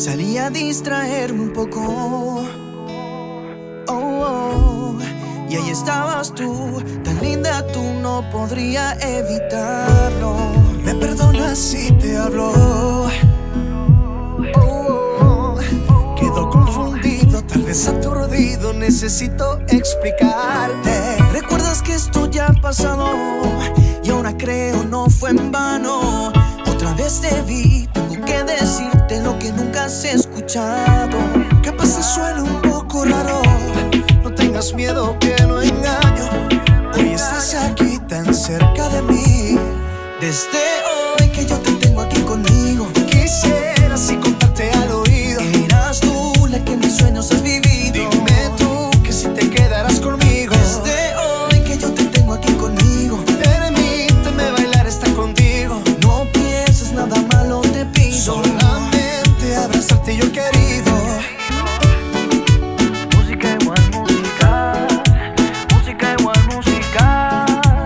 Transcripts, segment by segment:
Salí a distraerme un poco. Oh, y ahí estabas tú, tan linda, tú no podría evitarlo. Me perdonas si te hablo. Quedo confundido, tal vez aturdido, necesito explicarte. ¿Recuerdas que esto ya ha pasado? Y ahora creo no fue en vano. Otra vez te vi, tengo que decirte lo que nunca has escuchado. Capaz te suena un poco raro, no tengas miedo que no engaño. Hoy estás aquí tan cerca de mí. Desde hoy que yo te tengo aquí conmigo, quisiera así contarte al oído. Eras tú la que en mis sueños has vivido. Dime tú que si te quedarás conmigo. Desde hoy que yo te tengo aquí conmigo, permíteme bailar esta contigo. No pienses nada malo, te pido. Solamente abrazarte yo he querido. Música igual música, música igual música.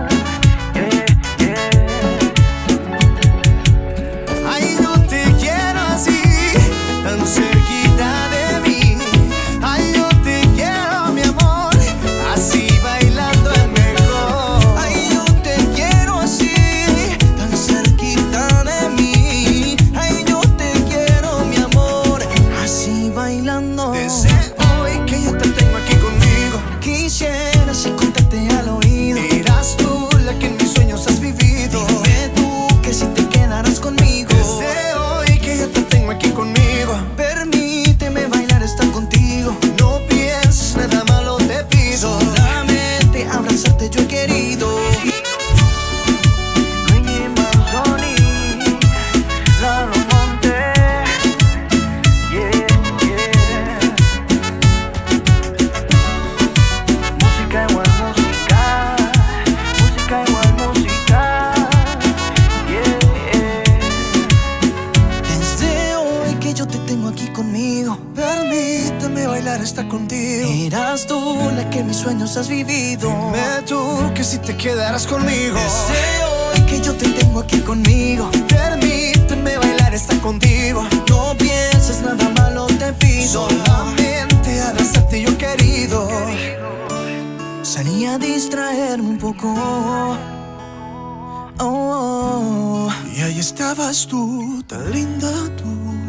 Ay, yo te quiero así, tan cerquita de mí. Ay, yo te quiero, mi amor, así bailando es mejor. Ay, yo te quiero así, tan cerquita de mí. Ay, yo te quiero, mi amor, así bailando. Desde hoy que yo te tengo aquí conmigo, quisiera así contarte al oído. Eras tú la que en mis sueños has vivido. Dime tú que si te quedarás conmigo. Desde hoy que yo te tengo aquí conmigo, permíteme bailar, estar contigo. No pienses nada malo, te pido. Solamente abrazarte yo he querido. Luigi Manzoni, Lalo Monte, yeah, yeah. Música igual música, música igual música, yeah. Desde hoy que yo te tengo aquí conmigo, permíteme bailar, estar contigo. Eras tú la que en mis sueños has vivido. Dime tú que si te quedarás conmigo. Desde hoy que yo te tengo aquí conmigo, permíteme bailar, estar contigo. No pienses nada malo, te pido. Solamente abrazarte yo he querido. Salí a distraerme un poco. Y ahí estabas tú, tan linda tú.